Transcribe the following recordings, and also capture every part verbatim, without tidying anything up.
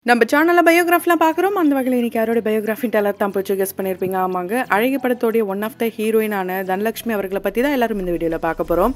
நம்ம சேனல்ல பயோகிராஃபிலாம் பார்க்குறோம். அந்த வகையில் இன்னைக்கு யாரோட பயோகிராஃபி டெலர் தான் போச்சு கெஸ் பண்ணியிருப்பீங்க. ஆமாங்க, அழகி படத்தோடைய ஒன் ஆஃப் த ஹீரோயினான தனலட்சுமி அவர்களை பற்றி தான் எல்லாரும் இந்த வீடியோவில் பார்க்க போகிறோம்.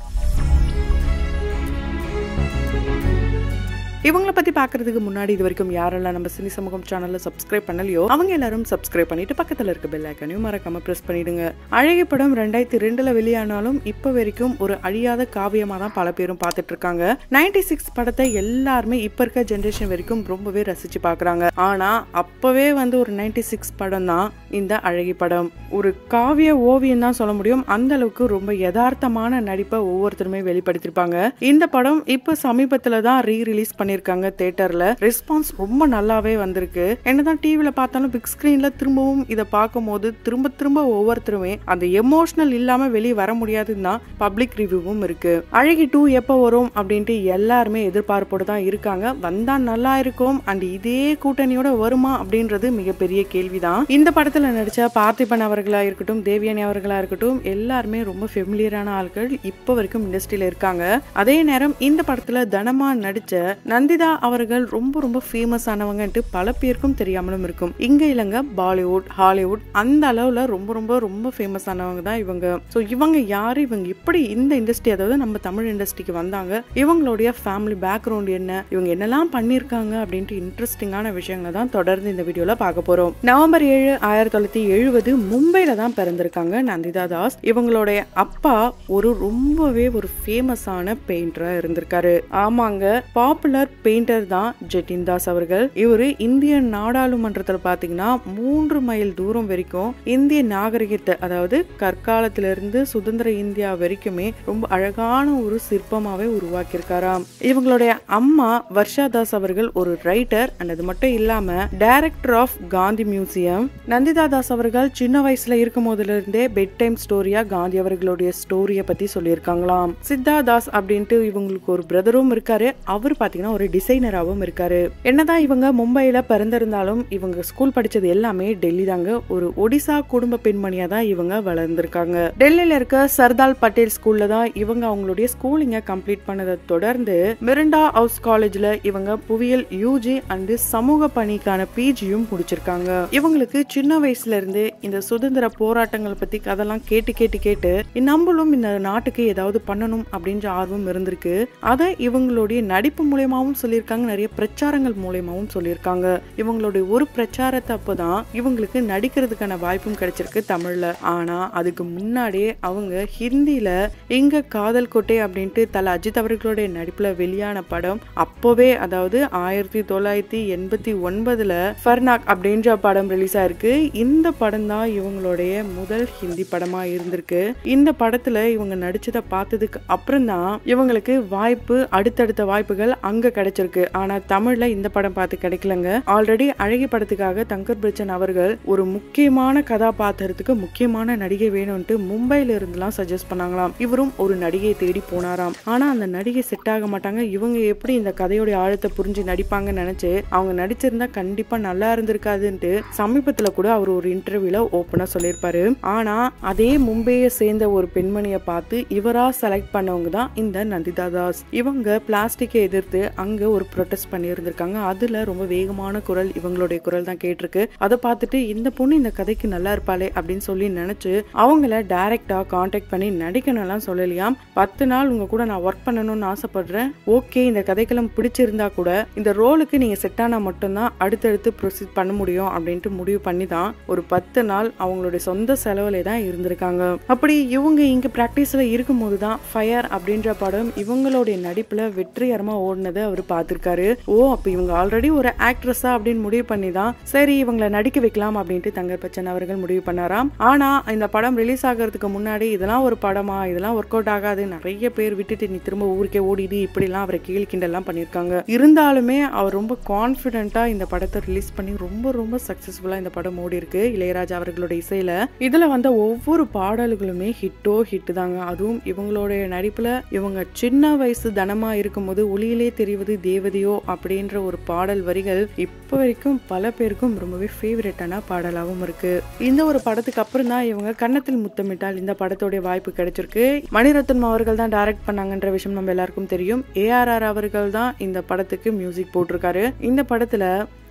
இவங்களை பற்றி பார்க்கறதுக்கு முன்னாடி இது வரைக்கும் யாரெல்லாம் நம்ம சினி சமூகம் சேனலில் சப்ஸ்கிரைப் பண்ணலையோ அவங்க எல்லாரும் சப்ஸ்கிரைப் பண்ணிட்டு பக்கத்தில் இருக்க பெல் ஐக்கனையும் மறக்காம ப்ரெஸ் பண்ணிடுங்க. அழகி படம் ரெண்டாயிரத்தி ரெண்டுல வெளியானாலும் இப்போ வரைக்கும் ஒரு அழியாத காவியமாக தான் பல பேரும் பார்த்துட்டு இருக்காங்க. நைன்டி சிக்ஸ் படத்தை எல்லாருமே இப்போ இருக்க ஜென்ரேஷன் வரைக்கும் ரொம்பவே ரசிச்சு பார்க்குறாங்க. ஆனால் அப்போவே வந்து ஒரு நைன்டி சிக்ஸ் படம் தான் இந்த அழகி படம். ஒரு காவிய ஓவியம் தான் சொல்ல முடியும். அந்த அளவுக்கு ரொம்ப யதார்த்தமான நடிப்பை ஒவ்வொருத்தருமே வெளிப்படுத்திருப்பாங்க. இந்த படம் இப்போ சமீபத்தில் தான் ரீ ரிலீஸ் பண்ணி இருக்காங்க தியேட்டர்ல. ரெஸ்பான்ஸ் ரொம்ப நல்லாவே வந்திருக்கு. என்னதான் டிவில பார்த்தாலும் பிக் ஸ்கிரீன்ல திரும்பவும் இதை பார்க்கும்போது திரும்ப திரும்ப ஒவ்வொருத்தருமே அந்த எமோஷனல் இல்லாம வெளியே வர முடியாதுன்னா பப்ளிக் ரிவ்யூவும் இருக்கு. அழகி டூ எப்போ வரும் அப்படின்ட்டு எல்லாருமே எதிர்பார்ப்போடு தான் இருக்காங்க. வந்தா நல்லா இருக்கும். அண்ட் இதே கூட்டணியோட வருமா அப்படின்றது மிகப்பெரிய கேள்விதான். இந்த படத்துல நடிச்ச பார்த்திபன் அவர்களா இருக்கட்டும், தேவியானி அவர்களா இருக்கட்டும், எல்லாருமே ரொம்ப ஃபெமிலியரான ஆட்கள் இப்போ வரைக்கும் இண்டஸ்ட்ரியில இருக்காங்க. அதே நேரம் இந்த படத்துல தனமா நடிச்ச நந்திதா அவர்கள் ரொம்ப ரொம்ப ஃபேமஸ் ஆனவங்கன்ட்டு பல பேருக்கும் தெரியாமலும் இருக்கும். இங்க இல்லைங்க, பாலிவுட், ஹாலிவுட் அந்த அளவுல ரொம்ப ரொம்ப ரொம்ப ஃபேமஸ் ஆனவங்க தான் இவங்க. ஸோ இவங்க யாரு, இவங்க எப்படி இந்த இண்டஸ்ட்ரி, அதாவது நம்ம தமிழ் இண்டஸ்ட்ரிக்கு வந்தாங்க, இவங்களுடைய ஃபேமிலி பேக்ரவுண்ட் என்ன, இவங்க என்னெல்லாம் பண்ணியிருக்காங்க அப்படின்ட்டு இன்ட்ரெஸ்டிங்கான விஷயங்களை தான் தொடர்ந்து இந்த வீடியோல பார்க்க போறோம். நவம்பர் ஏழு ஆயிரத்தி தொள்ளாயிரத்தி எழுபது மும்பையில தான் பிறந்திருக்காங்க நந்திதா தாஸ். இவங்களுடைய அப்பா ஒரு ரொம்பவே ஒரு ஃபேமஸான பெயிண்டரா இருந்திருக்காரு. ஆமாங்க, பாப்புலர் பெயிண்டர் தான் ஜெட்டின் தாஸ் அவர்கள். இவரு இந்திய நாடாளுமன்றத்தில் பாத்தீங்கன்னா மூன்று மைல் தூரம் வரைக்கும் இந்திய நாகரிகத்தை, அதாவது கற்காலத்திலிருந்து சுதந்திர இந்தியா வரைக்குமே ரொம்ப அழகான ஒரு சிற்பமாவே உருவாக்கியிருக்காராம். இவங்களுடைய அம்மா வர்ஷா தாஸ் அவர்கள் ஒரு ரைட்டர். அண்ட் அது மட்டும் இல்லாம director of Gandhi museum. Nandita Das அவர்கள் சின்ன வயசுல இருக்கும் போதுல இருந்தே பெட் டைம் ஸ்டோரியா காந்தி அவர்களுடைய ஸ்டோரிய பத்தி சொல்லியிருக்காங்களாம். சித்தா தாஸ் அப்படின்ட்டு இவங்களுக்கு ஒரு பிரதரும் இருக்காரு. அவர் பாத்தீங்கன்னா ஒரு டிசைனராகவும் இருக்காரு. என்னதான் இவங்க மும்பையில பிறந்திருந்தாலும் இவங்க ஸ்கூல் படிச்சது எல்லாமே டெல்லி தாங்க. ஒரு ஒடிசா குடும்ப பெண்மணியா தான் இவங்க வளர்ந்திருக்காங்க. டெல்லியில இருக்க சர்தார் பட்டேல் ஸ்கூல்ல தான் இவங்க அவங்களுடைய ஸ்கூலிங்க கம்ப்ளீட் பண்ணதை தொடர்ந்து மிரண்டா ஹவுஸ் காலேஜ்ல இவங்க புவியியல் யூஜி அண்ட் சமூக பணிக்கான பிஜியும் முடிச்சிருக்காங்க. இவங்களுக்கு சின்ன வயசுல இருந்து இந்த சுதந்திர போராட்டங்கள் பத்தி கதெல்லாம் கேட்டு கேட்டு கேட்டு நம்மளும் இந்த நாட்டுக்கு ஏதாவது பண்ணணும் அப்படின்ற ஆர்வம் இருந்திருக்கு. அதை இவங்களுடைய நடிப்பு மூலமாவும் சொல்லியிருக்காங்க, நிறைய பிரச்சாரங்கள் மூலமாவும் சொல்லியிருக்காங்க. இவங்களுடைய ஒரு பிரச்சாரத்தை அப்போதான் இவங்களுக்கு நடிக்கிறதுக்கான வாய்ப்பும் கிடைச்சிருக்கு தமிழ்ல. ஆனா அதுக்கு முன்னாடியே அவங்க ஹிந்தியில இங்க காதல் கோட்டை அப்படின்ட்டு தல அஜித் அவர்களுடைய நடிப்புல வெளியான படம் அப்போவே, அதாவது ஆயிரத்தி தொள்ளாயிரத்தி எண்பத்தி ஒன்பதுல ஃபர்னாக் அப்படின்ற படம் ரிலீஸ் ஆயிருக்கு. இந்த படம் தான் இவங்களுடைய முதல் ஹிந்தி படமா இருந்திருக்கு. இந்த படத்துல இவங்க நடிச்சதை பார்த்ததுக்கு அப்புறம் தான் இவங்களுக்கு வாய்ப்பு, அடுத்தடுத்த வாய்ப்புகள் அங்க கிடைச்சிருக்கு. ஆனா தமிழ்ல இந்த படம் பார்த்து கிடைக்கலங்க. ஆல்ரெடி அழகி படத்துக்காக தங்கர் பச்சன் அவர்கள் ஒரு முக்கியமான கதாபாத்திரத்துக்கு முக்கியமான நடிகை வேணும்ட்டு மும்பையில இருந்துலாம் சஜஸ்ட் பண்ணாங்களாம். இவரும் ஒரு நடிகை தேடி போனாராம். ஆனா அந்த நடிகை செட் ஆக மாட்டாங்க. இவங்க எப்படி இந்த கதையோட ஆழத்தை புரிஞ்சு நடிப்பாங்கன்னு நினைச்சு அவங்க நடிச்சிருந்தா கண்டிப்பா நல்லா இருந்திருக்காதுன்ட்டு சமீபத்துல கூட அவர் ஒரு இன்டர்வியூல ஓப்பனா சொல்லியிருப்பாரு. ஆனா அதே மும்பையை சேர்ந்த ஒரு பெண்மணியை பார்த்து இவரா செலக்ட் பண்ணவங்க தான் இந்த நந்திதா தாஸ். இவங்க பிளாஸ்டிக்கை எதிர்த்து அங்க ஒரு ப்ரொடெஸ்ட் பண்ணி இருந்திருக்காங்க. அதுல ரொம்ப வேகமான குரல் இவங்களுடைய குரல் தான் கேட்டிருக்கு. அதை பார்த்துட்டு இந்த பொண்ணு இந்த கதைக்கு நல்லா இருப்பாளே அப்படின்னு சொல்லி நினைச்சு அவங்கள டைரக்டா கான்டாக்ட் பண்ணி நடிக்கணும்லாம் சொல்லலையாம். பத்து நாள் உங்க கூட நான் ஒர்க் பண்ணணும்னு ஆசைப்படுறேன், ஓகே இந்த கதைக்கெல்லாம் பிடிச்சிருந்தா கூட இந்த ரோலுக்கு நீங்க செட் ஆனா மட்டும்தான் அடுத்தடுத்து ப்ரொசீட் பண்ண முடியும் அப்படின்ட்டு முடிவு பண்ணி தான் ஒரு பத்து நாள் அவங்களுடைய சொந்த செலவுல தான் இருந்திருக்காங்க. அப்படி இவங்க இங்க பிராக்டிஸ்ல இருக்கும் போதுதான் ஃபயர் அப்படின்ற படம் இவங்களுடைய நடிப்புல வெற்றிகரமா ஓடினதை அவர் பார்த்திருக்காரு. ஓ, அப்ப இவங்க ஆல்ரெடி ஒரு ஆக்ட்ரஸா அப்படின்னு முடிவு பண்ணி தான் சரி இவங்களை நடிக்க வைக்கலாம் அப்படின்ட்டு தங்கர் பச்சன் அவர்கள் முடிவு பண்ணாராம். ஆனா இந்த படம் ரிலீஸ் ஆகிறதுக்கு முன்னாடி இதெல்லாம் ஒரு படமா, இதெல்லாம் ஒர்க் அவுட் ஆகாது, நிறைய பேர் விட்டுட்டு நீ திரும்ப ஊருக்கே ஓடிது இப்படிலாம் அவரை கேலி கிண்டெல்லாம் பண்ணியிருக்காங்க. இருந்தாலுமே அவர் ரொம்ப கான்பிடென்ட்டா இந்த படத்தை ரிலீஸ் பண்ணி ரொம்ப ரொம்ப சக்சஸ்ஃபுல்லா இந்த படம் ஓடி இருக்கு. இளையராஜா அவர்களுடைய இசையில இதுல வந்த ஒவ்வொரு பாடல்களுமே ஹிட்டோ ஹிட் தாங்க. அதுவும் இவங்களுடைய நடிப்புல இவங்க சின்ன வயசு தனமா இருக்கும்போது ஒளியிலே தெரிவது தேவதையோ அப்படின்ற ஒரு பாடல் வரிகள் இப்போ வரைக்கும் பல பேருக்கும் ரொம்பவே ஃபேவரட்டான பாடலாகவும் இருக்கு. இந்த ஒரு படத்துக்கு அப்புறம் தான் இவங்க கன்னத்தில் முத்தமிட்டால் இந்த படத்தோட வாய்ப்பு கிடைச்சிருக்கு. மணிரத்னம் அவர்கள் தான் டைரக்ட் பண்ணாங்கன்ற விஷயம் நம்ம எல்லாருக்கும் தெரியும். ஏ ஆர் ஆர் அவர்கள் தான் இந்த படத்துக்கு மியூசிக் போட்டிருக்காரு. இந்த படத்துல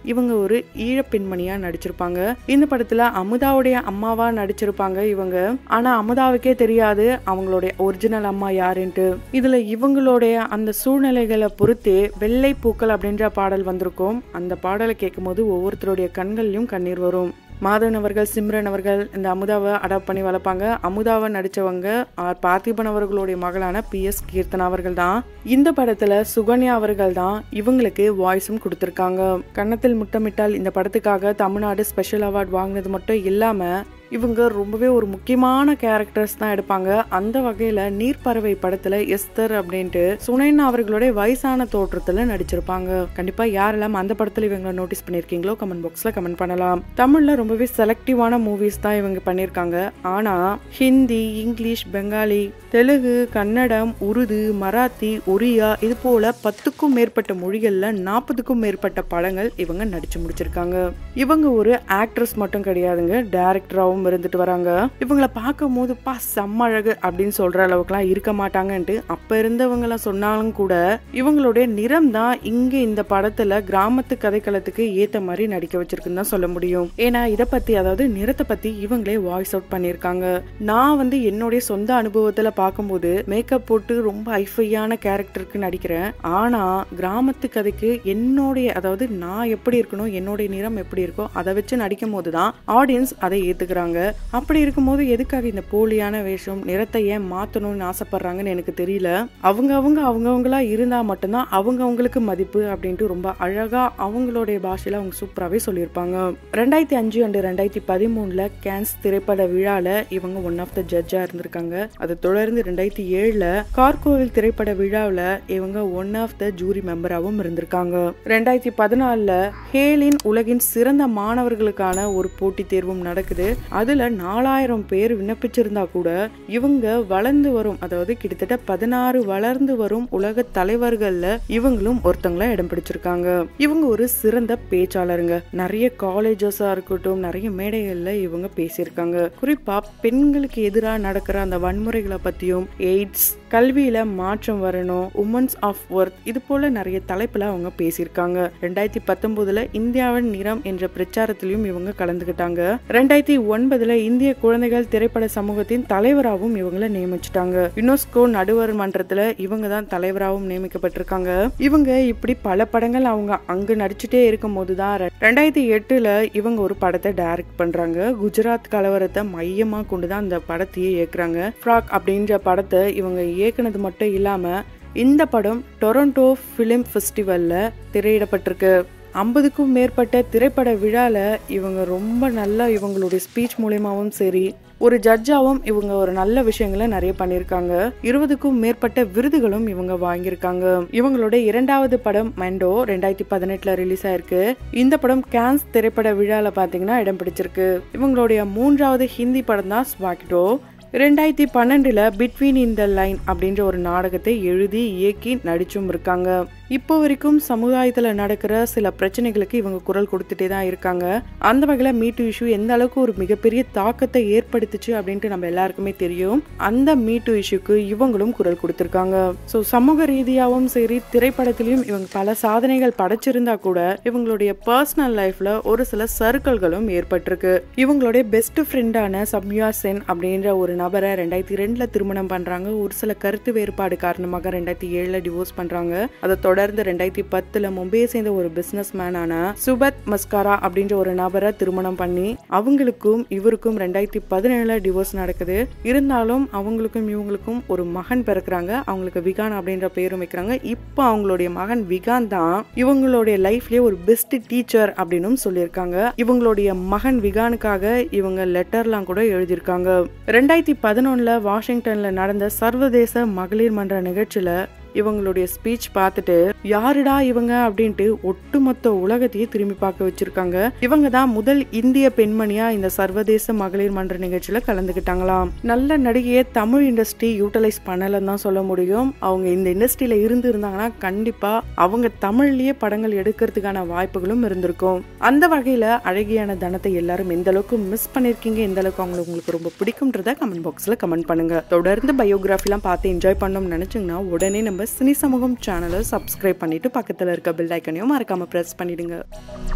இவங்க ஒரு ஈழ பெண்மணியா நடிச்சிருப்பாங்க. இந்த படத்துல அமுதாவுடைய அம்மாவா நடிச்சிருப்பாங்க இவங்க. ஆனா அமுதாவுக்கே தெரியாது அவங்களுடைய ஒரிஜினல் அம்மா யாருன்ட்டு. இதுல இவங்களுடைய அந்த சூழ்நிலைகளை பொறுத்தே வெள்ளை பூக்கள் அப்படின்ற பாடல் வந்திருக்கும். அந்த பாடலை கேட்கும் போது ஒவ்வொருத்தருடைய கண்கள்லயும் கண்ணீர் வரும். மாதவன் அவர்கள், சிம்ரன் அவர்கள் இந்த அமுதாவை அடாப்ட் பண்ணி வளர்ப்பாங்க. அமுதாவை நடிச்சவங்க பார்த்திபன் அவர்களுடைய மகளான பி எஸ் கீர்த்தனா அவர்கள் தான். இந்த படத்துல சுகன்யா அவர்கள் தான் இவங்களுக்கு வாய்ஸும் கொடுத்திருக்காங்க. கன்னத்தில் முத்தமிட்டால் இந்த படத்துக்காக தமிழ்நாடு ஸ்பெஷல் அவார்ட் வாங்கினது மட்டும் இல்லாம இவங்க ரொம்பவே ஒரு முக்கியமான கேரக்டர்ஸ் தான் எடுப்பாங்க. அந்த வகையில நீர்ப்பறவை படத்துல எஸ்தர் அப்படின்ட்டு சுனைனா அவர்களுடைய வயசான தோற்றத்துல நடிச்சிருப்பாங்க. கண்டிப்பா யாரெல்லாம் அந்த படத்துல இவங்க நோட்டீஸ் பண்ணிருக்கீங்களோ கமெண்ட் பாக்ஸ்ல கமெண்ட் பண்ணலாம். தமிழ்ல ரொம்பவே செலக்டிவான மூவிஸ் தான் இவங்க பண்ணிருக்காங்க. ஆனா ஹிந்தி, இங்கிலீஷ், பெங்காலி, தெலுங்கு, கன்னடம், உருது, மராத்தி, ஒரியா இது போல பத்துக்கும் மேற்பட்ட மொழிகள்ல நாற்பதுக்கும் மேற்பட்ட படங்கள் இவங்க நடிச்சு முடிச்சிருக்காங்க. இவங்க ஒரு ஆக்ட்ரஸ் மட்டும் கிடையாதுங்க, டைரக்டராகவும் இருந்துட்டு வராங்க. இவங்களை பார்க்கும் போது பா செம்ம அழகு அப்படின்னு சொல்ற அளவுக்குலாம் இருக்க மாட்டாங்கன்ட்டு அப்ப இருந்தவங்க எல்லாம் சொன்னாலும் கூட இவங்களுடைய நிறம் தான் இங்க இந்த படத்துல கிராமத்து கதைக்களத்துக்கு ஏத்த மாதிரி நடிக்க வச்சிருக்குன்னு தான் சொல்ல முடியும். ஏன்னா இதை பத்தி, அதாவது நிறத்தை பத்தி இவங்களே வாய்ஸ் அவுட் பண்ணிருக்காங்க. நான் வந்து என்னுடைய சொந்த அனுபவத்துல பார்க்கும்போது மேக்கப் போட்டு ரொம்ப ஹைஃபையான கேரக்டருக்கு நடிக்கிறேன். ஆனா கிராமத்து கதைக்கு என்னுடைய, அதாவது நான் எப்படி இருக்கணும், என்னுடைய நிறம் எப்படி இருக்கோ அதை வச்சு நடிக்கும் போதுதான் ஆடியன்ஸ் அதை ஏத்துக்கிறாங்க. அப்படி இருக்கும்போது எதுக்காக இந்த போலியான வேஷம், நிறத்தை ஏன் மாத்தணும்னு ஆசைப்படுறாங்கன்னு எனக்கு தெரியல. அவங்க அவங்க அவங்கவங்களா இருந்தா மட்டும்தான் அவங்க அவங்களுக்கு மதிப்பு அப்படின்ட்டு ரொம்ப அழகா அவங்களுடைய பாஷையில அவங்க சூப்பராகவே சொல்லியிருப்பாங்க. ரெண்டாயிரத்தி அஞ்சு அண்டு ரெண்டாயிரத்தி பதிமூணுல கேன்ஸ் திரைப்பட விழால இவங்க ஒன் ஆஃப் த ஜட்ஜா இருந்திருக்காங்க. அதை தொடர்ந்து ரெண்டாயிரத்தி ஏழுல கார்கோவில் திரைப்பட விழாவில் இவங்க ஒன் ஆஃப் த ஜூரி மெம்பராகவும் இருந்திருக்காங்க. ரெண்டாயிரத்தி பதினாலுல ஹேலின் உலகின் சிறந்த மாணவர்களுக்கான ஒரு போட்டி தேர்வும் நடக்குது. அதுல நாலாயிரம் பேர் விண்ணப்பிச்சிருந்தா கூட இவங்க வளர்ந்து வரும், அதாவது கிட்டத்தட்ட பதினாறு வளர்ந்து வரும் உலக தலைவர்கள்ல இவங்களும் ஒருத்தங்களா இடம் பிடிச்சிருக்காங்க. இவங்க ஒரு சிறந்த பேச்சாளருங்க. நிறைய காலேஜஸா இருக்கட்டும், நிறைய மேடைகள்ல இவங்க பேசியிருக்காங்க. குறிப்பா பெண்களுக்கு எதிராக நடக்கிற அந்த வன்முறைகளை பத்தியும், எய்ட்ஸ், கல்வியில மாற்றம் வரணும், உமன்ஸ் ஆஃப் ஒர்த், இது போல நிறைய தலைப்புல அவங்க பேசியிருக்காங்க. ரெண்டாயிரத்தி பத்தொன்பதுல இந்தியாவின் நிறம் என்ற பிரச்சாரத்திலையும் இவங்க கலந்துகிட்டாங்க. ரெண்டாயிரத்தி ஒன்பதுல இந்திய குழந்தைகள் திரைப்பட சமூகத்தின் தலைவராகவும் இவங்களை நியமிச்சிட்டாங்க. யுனெஸ்கோ நடுவர் மன்றத்துல இவங்க தான் தலைவராகவும் நியமிக்கப்பட்டிருக்காங்க. இவங்க இப்படி பல படங்கள் அவங்க அங்க நடிச்சுட்டே இருக்கும் போதுதான் ரெண்டாயிரத்தி எட்டுல இவங்க ஒரு படத்தை டைரக்ட் பண்றாங்க. குஜராத் கலவரத்தை மையமா கொண்டுதான் அந்த படத்தையே இயக்குறாங்க. ஃப்ராக் அப்படின்ற படத்தை இவங்க இயக்குனது மட்டும் இல்லாம இந்த படம் டொரண்டோ பிலிம் ஃபெஸ்டிவல்ல திரையிடப்பட்டிருக்கு. ஐம்பதுக்கும் மேற்பட்ட திரைப்பட விழால இவங்க ரொம்ப நல்லா இவங்களுடைய ஸ்பீச் மூலியமாவும் சரி, ஒரு ஜட்ஜாவும் இவங்க ஒரு நல்ல விஷயங்களை நிறைய பண்ணிருக்காங்க. இருபதுக்கும் மேற்பட்ட விருதுகளும் இவங்க வாங்கியிருக்காங்க. இவங்களோட இரண்டாவது படம் மெண்டோ ரெண்டாயிரத்தி பதினெட்டுல ரிலீஸ் ஆயிருக்கு. இந்த படம் கேன்ஸ் திரைப்பட விழால பாத்தீங்கன்னா இடம் பிடிச்சிருக்கு. இவங்களுடைய மூன்றாவது ஹிந்தி படம் தான் ஸ்வாக்டோ. ரெண்டாயிரத்தி பன்னெண்டுல பிட்வீன் இன் த லைன் அப்படின்ற ஒரு நாடகத்தை எழுதி இயக்கி நடிச்சும் இருக்காங்க. இப்போ வரைக்கும் சமுதாயத்துல நடக்கிற சில பிரச்சனைகளுக்கு இவங்க குரல் கொடுத்துட்டே தான் இருக்காங்க. அந்த வகையில மீட்டு இஷ்யூ எந்த அளவுக்கு ஒரு மிகப்பெரிய தாக்கத்தை ஏற்படுத்துச்சு அப்படின்ட்டு நம்ம எல்லாருக்குமே தெரியும். அந்த மீட்டு இஷ்யூக்கு இவங்களும் குரல் கொடுத்திருக்காங்க. ஸோ சமூக ரீதியாகவும் சரி, திரைப்படத்திலையும் இவங்க பல சாதனைகள் படைச்சிருந்தா கூட இவங்களுடைய பர்சனல் லைஃப்ல ஒரு சில சர்க்கிள்களும் ஏற்பட்டிருக்கு. இவங்களுடைய பெஸ்ட் ஃப்ரெண்டான சம்யா சென் அப்படின்ற ஒரு நபரை ரெண்டாயிரத்தி ரெண்டுல திருமணம் பண்றாங்க. ஒரு சில கருத்து வேறுபாடு காரணமாக ரெண்டாயிரத்தி ஏழுல டிவோர்ஸ் பண்றாங்க. அதை தொடர்ந்து ரெண்டாயிரத்தி பத்துல மும்பையை சேர்ந்த ஒரு பிசினஸ் மேனான சுபத் மஸ்காரா அப்படின்ற ஒரு நபரை திருமணம் பண்ணி அவங்களுக்கும் இவருக்கும் ரெண்டாயிரத்தி பதினேழுல டிவோர்ஸ் நடக்குது. இருந்தாலும் அவங்களுக்கும் இவங்களுக்கும் ஒரு மகன் பிறக்கிறாங்க. அவங்களுக்கு விகான் அப்படின்ற பேரும் வைக்கிறாங்க. இப்போ அவங்களுடைய மகன் விகான் தான் இவங்களுடைய லைஃப்லயே ஒரு பெஸ்ட் டீச்சர் அப்படின்னு சொல்லியிருக்காங்க. இவங்களுடைய மகன் விகானுக்காக இவங்க லெட்டர்லாம் கூட எழுதியிருக்காங்க. ரெண்டாயிரத்தி பதினொன்னுல வாஷிங்டன்ல நடந்த சர்வதேச மகளிர் மன்ற நிகழ்ச்சியில இவங்களுடைய ஸ்பீச் பார்த்துட்டு யாருடா இவங்க அப்படின்ட்டு ஒட்டுமொத்த உலகத்தையே திரும்பி பார்க்க வச்சிருக்காங்க. இவங்க தான் முதல் இந்திய பெண்மணியா இந்த சர்வதேச மகளிர் மன்ற நிகழ்ச்சியில கலந்துகிட்டாங்களாம். நல்ல நடிகையை தமிழ் இண்டஸ்ட்ரி யூட்டிலைஸ் பண்ணலன்னு தான் சொல்ல முடியும். அவங்க இந்த இண்டஸ்ட்ரியில இருந்து இருந்தாங்கன்னா கண்டிப்பா அவங்க தமிழ்லயே படங்கள் எடுக்கிறதுக்கான வாய்ப்புகளும் இருந்திருக்கும். அந்த வகையில அழகியான தனத்தை எல்லாரும் எந்த அளவுக்கு மிஸ் பண்ணிருக்கீங்க, எந்த அளவுக்கு அவங்களுக்கு உங்களுக்கு ரொம்ப பிடிக்கும்ன்றத கமெண்ட் பாக்ஸ்ல கமெண்ட் பண்ணுங்க. தொடர்ந்து பயோகிராஃபி எல்லாம் பார்த்து என்ஜாய் பண்ணணும்னு நினைச்சீங்கன்னா உடனே நம்ம சினி சமூகம் சேனலை சப்ஸ்கிரைப் பண்ணிட்டு பக்கத்துல இருக்க பெல் ஐக்கனையும் மறக்காம பிரஸ் பண்ணிடுங்க.